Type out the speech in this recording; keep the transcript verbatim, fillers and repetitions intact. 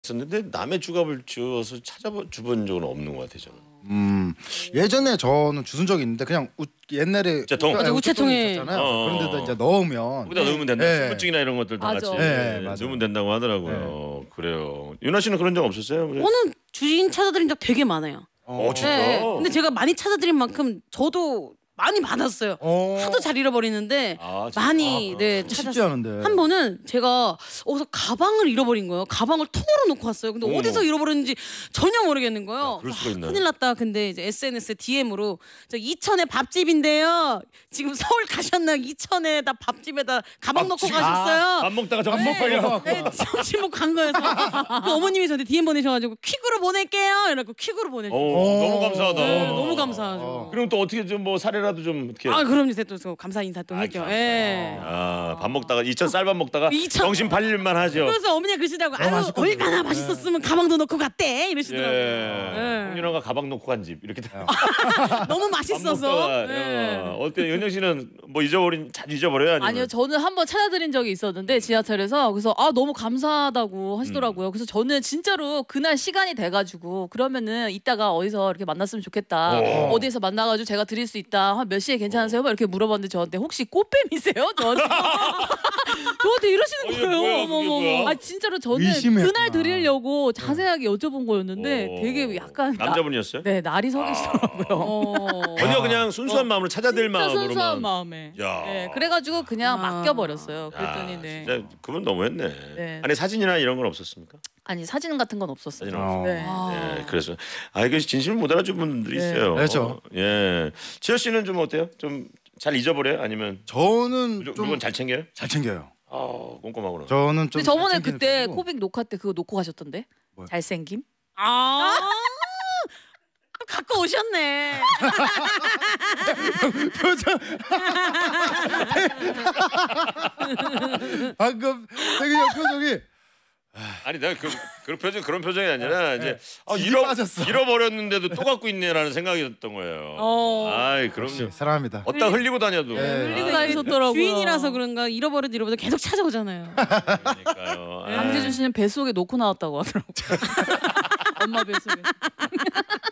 했는데 남의 주갑을 주워서 찾아본 적은 없는 것 같아요. 저는. 음 예전에 저는 주순 적이 있는데 그냥 우, 옛날에 우체통. 우체통이 우체통에 있었잖아요. 어. 그런데도 이제 넣으면 거기다 넣으면 된다. 네. 신분증이나 이런 것들 다 맞아. 같이 네, 네, 맞아요. 넣으면 된다고 하더라고요. 그래요. 윤아 씨는 그런 적 없었어요? 그래? 저는 주인 찾아드린 적 되게 많아요. 어, 진짜. 네. 근데 제가 많이 찾아드린 만큼 저도 많이 받았어요. 어. 하도 잘 잃어버리는데 아, 진짜? 많이 아, 네 쉽지 찾았어요. 않은데. 한 번은 제가 어디서 가방을 잃어버린 거예요. 가방을 통으로 놓고 왔어요. 근데 어머. 어디서 잃어버렸는지 전혀 모르겠는 거예요. 야, 그럴 수가 아, 있나요? 큰일 났다. 근데 이제 에스엔에스에 디엠으로 저 이천에 밥집인데요. 지금 서울 가셨나요? 이천에 다 밥집에다 가방 놓고 밥집. 가셨어요. 밥 먹다가 저밥 네. 먹으려고. 네, 점심 먹고 간 거여서 그 어머님이 저한테 디엠 보내셔가지고 퀵으로 보낼게요. 이러고 퀵으로 보내줘. 오, 너무 감사하다. 네, 너무 감사하죠. 그럼 또 어떻게 좀 뭐 사례라도 좀 어떻게? 아 그럼요. 제가 또 감사 인사 또 했죠. 감사. 예. 아, 밥 먹다가 이천 쌀밥 먹다가 이천. 정신 팔릴만 하죠. 그래서 어머니가 그러시더라고. 아유 맛있거든요. 얼마나 맛있었으면 가방도 넣고 갔대 예. 이러시더라고요. 예. 홍윤아가 가방 놓고 간 집 이렇게 다. 너무 밥 맛있어서. 먹다가, 예. 어, 어때? 연영 씨는 뭐 잊어버린 자주 잊어버려요? 아니면? 아니요, 저는 한번 찾아드린 적이 있었는데 지하철에서 그래서 아 너무 감사하다고 하시더라고요. 음. 그래서 저는 진짜로 그날 시간이 돼가지고 그러면은 이따가 어디서 이렇게 만났으면 좋겠다. 어. 어디에서 만나가지고 제가 드릴 수 있다. 한 몇 시에 괜찮으세요? 막 이렇게 물어봤는데 저한테 혹시 꽃뱀이세요? 저한테 저한테 이러시는 어, 이게 거예요. 뭐야, 그게 뭐야? 아 진짜로 저는 의심했구나. 그날 드리려고 자세하게 여쭤본 거였는데 어. 되게 약간 나- 남자분이었어요? 네 날이 서 계시더라고요. 어. 전혀 그냥 순수한 마음으로 찾아들 진짜 마음으로만. 순수한 마음에. 야. 네, 그래가지고 그냥 아. 맡겨버렸어요. 야, 그랬더니 네. 진짜 그분 너무했네. 네. 아니 사진이나 이런 건 없었습니까? 아니 사진 같은 건 없었어요. 사진 어. 없었어요. 네. 아. 예, 그래서 아 이게 진심을 못 알아주는 분들이 네. 있어요. 그렇죠. 예, 지효 씨는 좀 어때요? 좀 잘 잊어버려요? 아니면 저는 물- 좀 물건 잘 챙겨요? 잘 챙겨요. 아 꼼꼼하구나. 저는 좀 근데 저번에 잘 챙기는 그때 편이고. 코빅 녹화 때 그거 놓고 가셨던데? 뭐요? 잘생김? 아. 또 갖고 오셨네. 표정 방금 되게 표정이 아니 내가 그 그런 표정 그런 표정이 아니라 이제 아, 지기 잃어 빠졌어. 잃어버렸는데도 또 갖고 있네라는 생각이 들었던 거예요. 어. 아이 그럼요. 사랑합니다. 어디다 흘리고 다녀도. 네. 흘리고 아, 다니셨더라고요. 주인이라서 그런가 잃어버려도 잃어버려도 계속 찾아오잖아요. 그러니까요. 아. 강재준 씨는 뱃속에 놓고 나왔다고 하더라고요. 엄마 뱃속에.